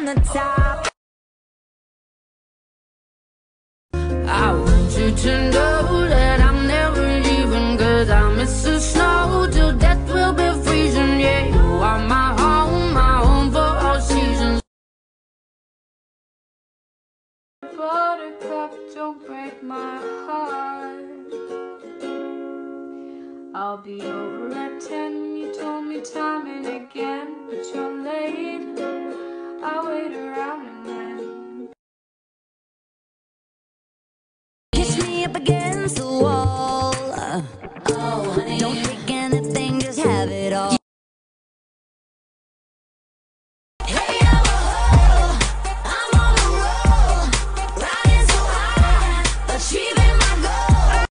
the top. I want you to know that I'm never leaving, 'cause I miss the snow till death will be freezing. Yeah, you are my home for all seasons. Buttercup, don't break my heart. I'll be over at 10, you told me time and again, but you're late. I'll wait around and then Kiss me up against the wall.